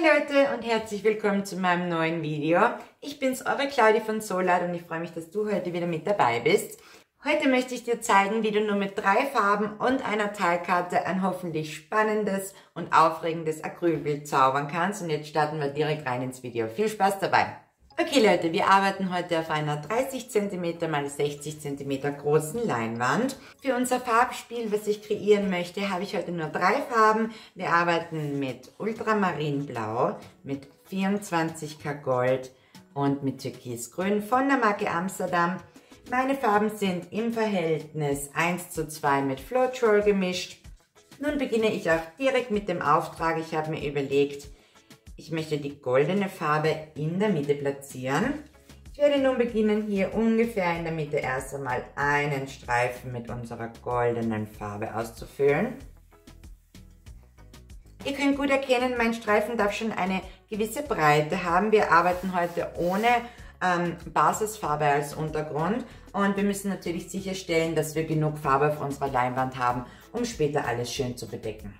Hi Leute und herzlich willkommen zu meinem neuen Video. Ich bin's, eure Claudi von Solart und ich freue mich, dass du heute wieder mit dabei bist. Heute möchte ich dir zeigen, wie du nur mit 3 Farben und einer Teilkarte ein hoffentlich spannendes und aufregendes Acrylbild zaubern kannst. Und jetzt starten wir direkt rein ins Video. Viel Spaß dabei! Okay Leute, wir arbeiten heute auf einer 30 cm x 60 cm großen Leinwand. Für unser Farbspiel, was ich kreieren möchte, habe ich heute nur 3 Farben. Wir arbeiten mit Ultramarinblau, mit 24K Gold und mit Türkisgrün von der Marke Amsterdam. Meine Farben sind im Verhältnis 1:2 mit Floetrol gemischt. Nun beginne ich auch direkt mit dem Auftrag. Ich habe mir überlegt, ich möchte die goldene Farbe in der Mitte platzieren. Ich werde nun beginnen, hier ungefähr in der Mitte erst einmal einen Streifen mit unserer goldenen Farbe auszufüllen. Ihr könnt gut erkennen, mein Streifen darf schon eine gewisse Breite haben. Wir arbeiten heute ohne Basisfarbe als Untergrund und wir müssen natürlich sicherstellen, dass wir genug Farbe auf unserer Leinwand haben, um später alles schön zu bedecken.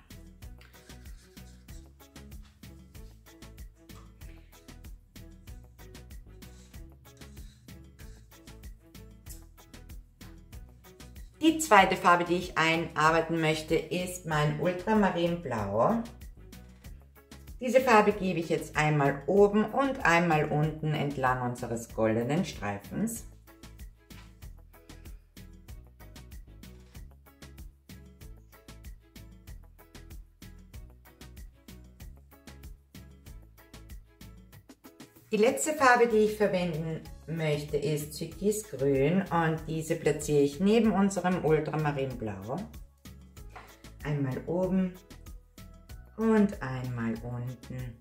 Die zweite Farbe, die ich einarbeiten möchte, ist mein Ultramarinblau. Diese Farbe gebe ich jetzt einmal oben und einmal unten entlang unseres goldenen Streifens. Die letzte Farbe, die ich verwenden möchte, ist Türkisgrün und diese platziere ich neben unserem Ultramarinblau. Einmal oben und einmal unten.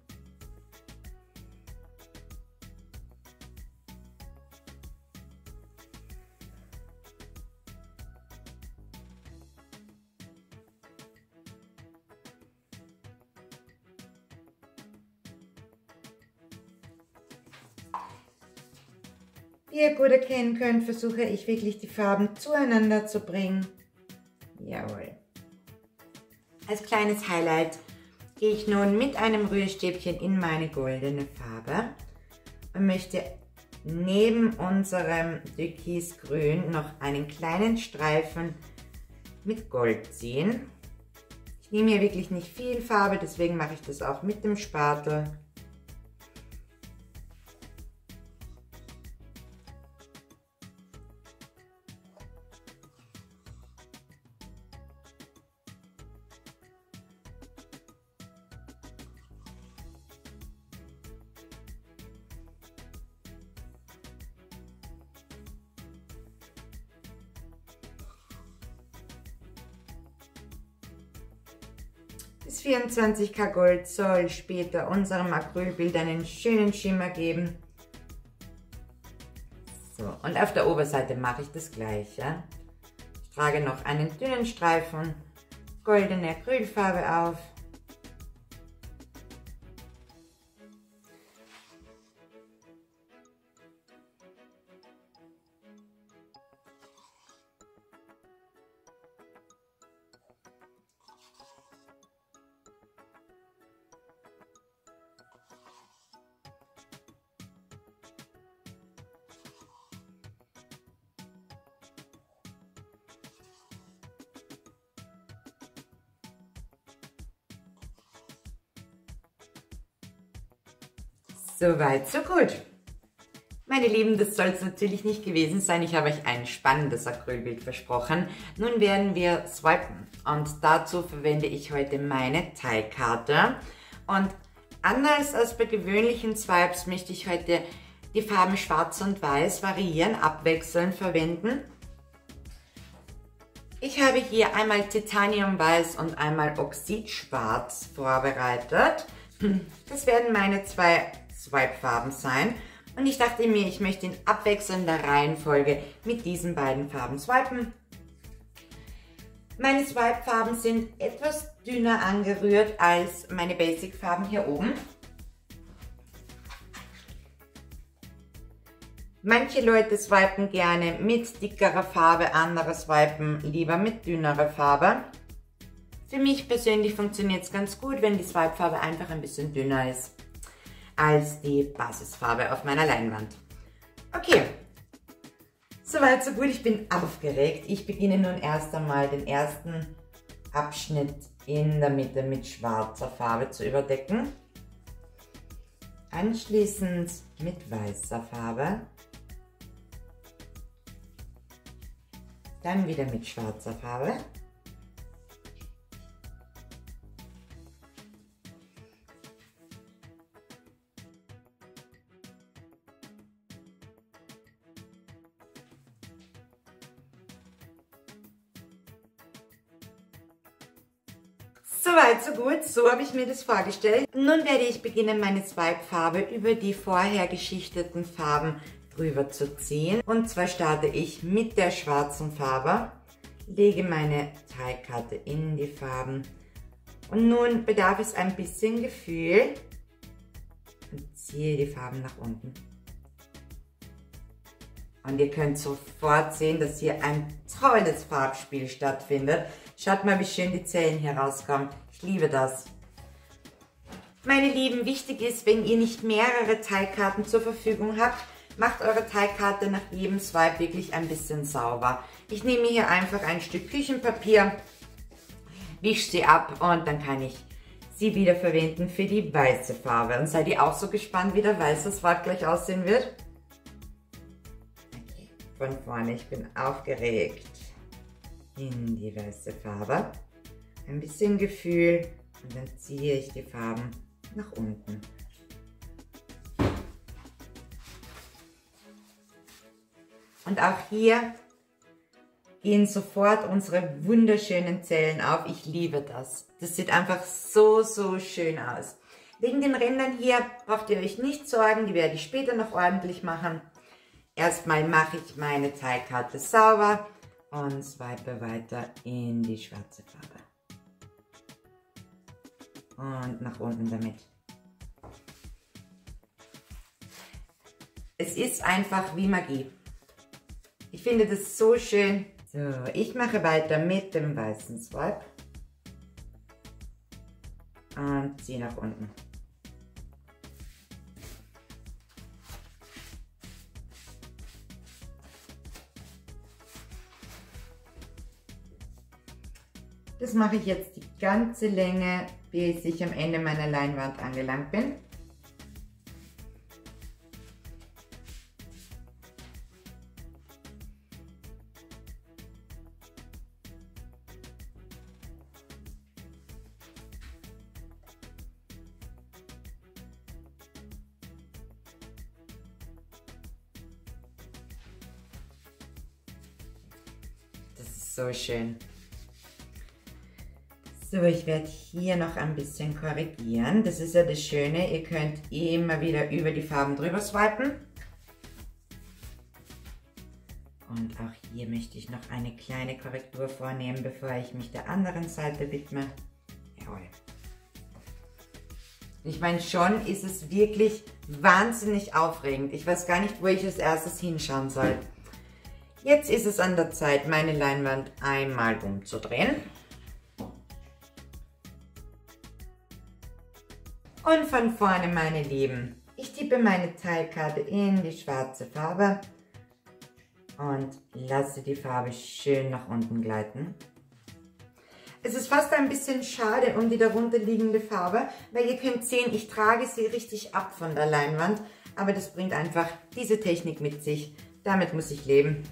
Wie ihr gut erkennen könnt, versuche ich wirklich die Farben zueinander zu bringen. Jawohl. Als kleines Highlight gehe ich nun mit einem Rührstäbchen in meine goldene Farbe und möchte neben unserem Türkisgrün noch einen kleinen Streifen mit Gold ziehen. Ich nehme hier wirklich nicht viel Farbe, deswegen mache ich das auch mit dem Spatel. Das 24K Gold soll später unserem Acrylbild einen schönen Schimmer geben. So, und auf der Oberseite mache ich das Gleiche. Ich trage noch einen dünnen Streifen goldene Acrylfarbe auf. Soweit, so gut. Meine Lieben, das soll es natürlich nicht gewesen sein. Ich habe euch ein spannendes Acrylbild versprochen. Nun werden wir swipen und dazu verwende ich heute meine Teilkarte. Und anders als bei gewöhnlichen Swipes möchte ich heute die Farben Schwarz und Weiß variieren, abwechselnd verwenden. Ich habe hier einmal Titaniumweiß und einmal Oxidschwarz vorbereitet. Das werden meine 2 Swipe-Farben sein. Und ich dachte mir, ich möchte in abwechselnder Reihenfolge mit diesen beiden Farben swipen. Meine Swipe-Farben sind etwas dünner angerührt als meine Basic-Farben hier oben. Manche Leute swipen gerne mit dickerer Farbe, andere swipen lieber mit dünnerer Farbe. Für mich persönlich funktioniert es ganz gut, wenn die Swipe-Farbe einfach ein bisschen dünner ist als die Basisfarbe auf meiner Leinwand. Okay, soweit so gut, ich bin aufgeregt. Ich beginne nun erst einmal den ersten Abschnitt in der Mitte mit schwarzer Farbe zu überdecken. Anschließend mit weißer Farbe. Dann wieder mit schwarzer Farbe. Soweit, so gut, so habe ich mir das vorgestellt. Nun werde ich beginnen, meine Swipe-Farbe über die vorher geschichteten Farben drüber zu ziehen. Und zwar starte ich mit der schwarzen Farbe, lege meine Teigkarte in die Farben und nun bedarf es ein bisschen Gefühl und ziehe die Farben nach unten. Und ihr könnt sofort sehen, dass hier ein tolles Farbspiel stattfindet. Schaut mal, wie schön die Zellen hier rauskommen. Ich liebe das. Meine Lieben, wichtig ist, wenn ihr nicht mehrere Teigkarten zur Verfügung habt, macht eure Teigkarte nach jedem Swipe wirklich ein bisschen sauber. Ich nehme hier einfach ein Stück Küchenpapier, wische sie ab und dann kann ich sie wieder verwenden für die weiße Farbe. Und seid ihr auch so gespannt, wie der weiße Swipe gleich aussehen wird? Okay, von vorne, ich bin aufgeregt. In die weiße Farbe, ein bisschen Gefühl und dann ziehe ich die Farben nach unten. Und auch hier gehen sofort unsere wunderschönen Zellen auf. Ich liebe das. Das sieht einfach so, so schön aus. Wegen den Rändern hier braucht ihr euch nicht sorgen, die werde ich später noch ordentlich machen. Erstmal mache ich meine Teigkarte sauber und swipe weiter in die schwarze Farbe. Und nach unten damit. Es ist einfach wie Magie. Ich finde das so schön. So, ich mache weiter mit dem weißen Swipe. Und ziehe nach unten. Das mache ich jetzt die ganze Länge, bis ich am Ende meiner Leinwand angelangt bin. Das ist so schön. So, ich werde hier noch ein bisschen korrigieren. Das ist ja das Schöne, ihr könnt immer wieder über die Farben drüber swipen. Und auch hier möchte ich noch eine kleine Korrektur vornehmen, bevor ich mich der anderen Seite widme. Jawohl. Ich meine, schon ist es wirklich wahnsinnig aufregend. Ich weiß gar nicht, wo ich als erstes hinschauen soll. Jetzt ist es an der Zeit, meine Leinwand einmal umzudrehen. Und von vorne, meine Lieben, ich tippe meine Teigkarte in die schwarze Farbe und lasse die Farbe schön nach unten gleiten. Es ist fast ein bisschen schade um die darunter liegende Farbe, weil ihr könnt sehen, ich trage sie richtig ab von der Leinwand, aber das bringt einfach diese Technik mit sich. Damit muss ich leben.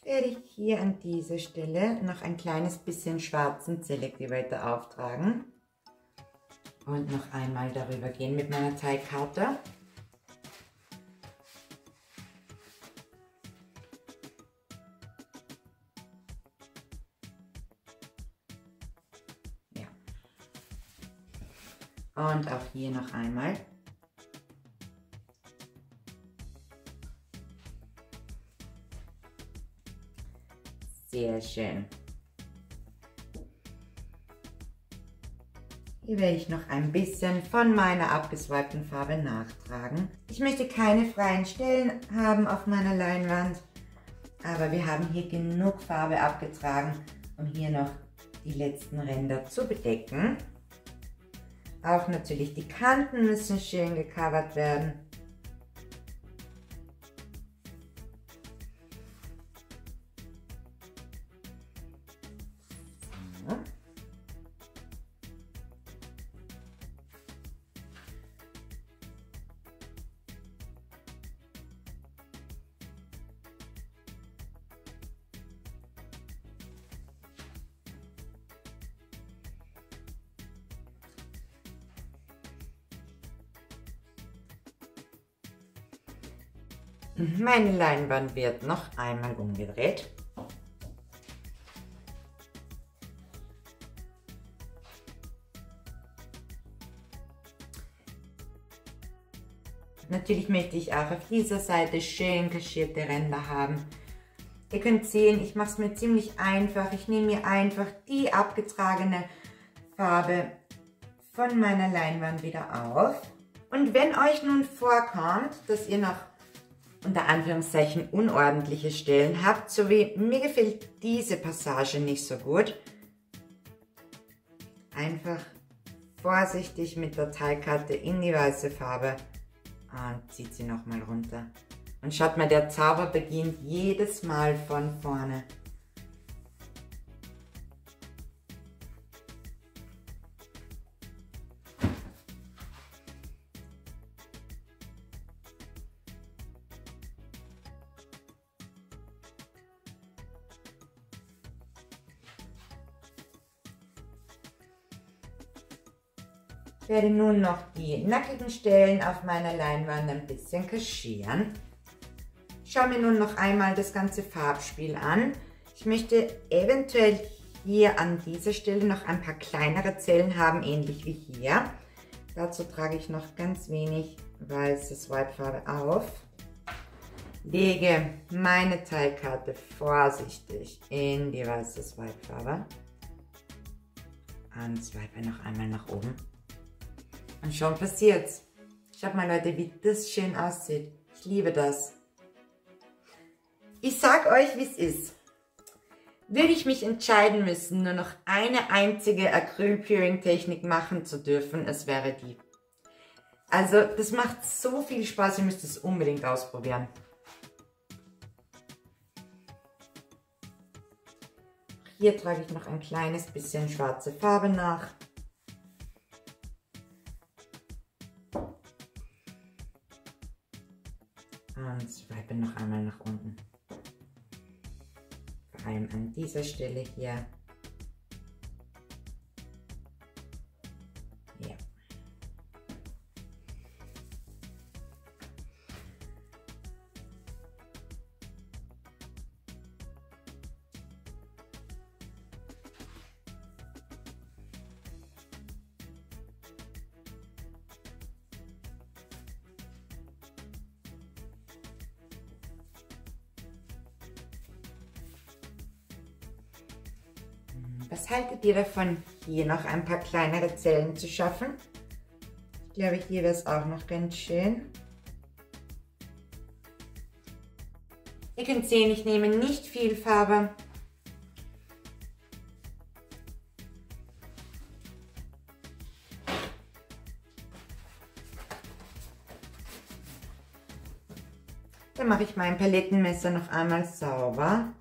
werde ich hier an dieser Stelle noch ein kleines bisschen schwarzen Selectivator auftragen und noch einmal darüber gehen mit meiner Teigkarte. Ja. Und auch hier noch einmal. Sehr schön. Hier werde ich noch ein bisschen von meiner abgeswipten Farbe nachtragen. Ich möchte keine freien Stellen haben auf meiner Leinwand, aber wir haben hier genug Farbe abgetragen, um hier noch die letzten Ränder zu bedecken. Auch natürlich die Kanten müssen schön gecovert werden. Meine Leinwand wird noch einmal umgedreht. Natürlich möchte ich auch auf dieser Seite schön kaschierte Ränder haben. Ihr könnt sehen, ich mache es mir ziemlich einfach. Ich nehme mir einfach die abgetragene Farbe von meiner Leinwand wieder auf. Und wenn euch nun vorkommt, dass ihr noch unter Anführungszeichen unordentliche Stellen habt, so wie mir gefällt diese Passage nicht so gut, einfach vorsichtig mit der Teigkarte in die weiße Farbe und zieht sie nochmal runter. Und schaut mal, der Zauber beginnt jedes Mal von vorne. Ich werde nun noch die nackigen Stellen auf meiner Leinwand ein bisschen kaschieren. Ich schaue mir nun noch einmal das ganze Farbspiel an. Ich möchte eventuell hier an dieser Stelle noch ein paar kleinere Zellen haben, ähnlich wie hier. Dazu trage ich noch ganz wenig weiße Swipe-Farbe auf. Lege meine Teigkarte vorsichtig in die weiße Swipe-Farbe und swipe noch einmal nach oben. Und schon passiert's. Schaut mal Leute, wie das schön aussieht. Ich liebe das. Ich sag euch, wie es ist. Würde ich mich entscheiden müssen, nur noch eine einzige Acryl-Peeling-Technik machen zu dürfen, es wäre die. Also das macht so viel Spaß, ihr müsst es unbedingt ausprobieren. Hier trage ich noch ein kleines bisschen schwarze Farbe nach. Und swipe noch einmal nach unten. Vor allem an dieser Stelle hier. Ja. Was haltet ihr davon, hier noch ein paar kleinere Zellen zu schaffen? Ich glaube, hier wäre es auch noch ganz schön. Ihr könnt sehen, ich nehme nicht viel Farbe. Dann mache ich mein Palettenmesser noch einmal sauber.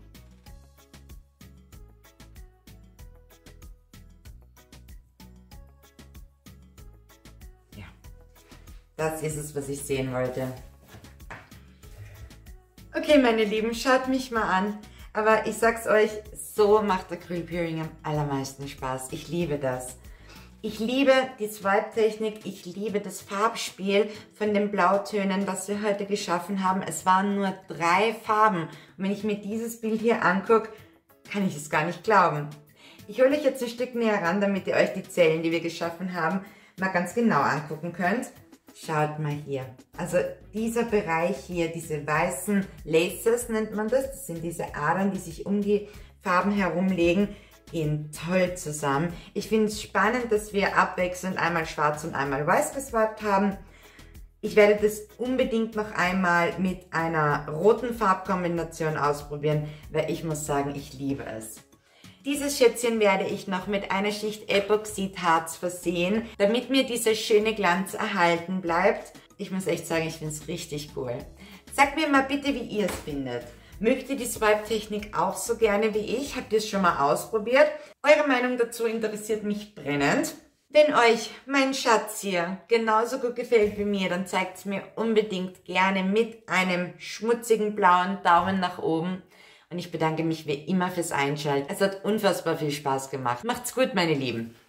Das ist es, was ich sehen wollte. Okay, meine Lieben, schaut mich mal an. Aber ich sag's euch, so macht Acrylpeeling am allermeisten Spaß. Ich liebe das. Ich liebe die Swipe-Technik, ich liebe das Farbspiel von den Blautönen, was wir heute geschaffen haben. Es waren nur 3 Farben. Und wenn ich mir dieses Bild hier angucke, kann ich es gar nicht glauben. Ich hole euch jetzt ein Stück näher ran, damit ihr euch die Zellen, die wir geschaffen haben, mal ganz genau angucken könnt. Schaut mal hier. Also dieser Bereich hier, diese weißen Laces nennt man das. Das sind diese Adern, die sich um die Farben herumlegen. Gehen toll zusammen. Ich finde es spannend, dass wir abwechselnd einmal schwarz und einmal weiß geswiped haben. Ich werde das unbedingt noch einmal mit einer roten Farbkombination ausprobieren, weil ich muss sagen, ich liebe es. Dieses Schätzchen werde ich noch mit einer Schicht Epoxidharz versehen, damit mir dieser schöne Glanz erhalten bleibt. Ich muss echt sagen, ich finde es richtig cool. Sagt mir mal bitte, wie ihr es findet. Mögt ihr die Swipe-Technik auch so gerne wie ich? Habt ihr es schon mal ausprobiert? Eure Meinung dazu interessiert mich brennend. Wenn euch mein Schatz hier genauso gut gefällt wie mir, dann zeigt es mir unbedingt gerne mit einem schmutzigen blauen Daumen nach oben. Und ich bedanke mich wie immer fürs Einschalten. Es hat unfassbar viel Spaß gemacht. Macht's gut, meine Lieben.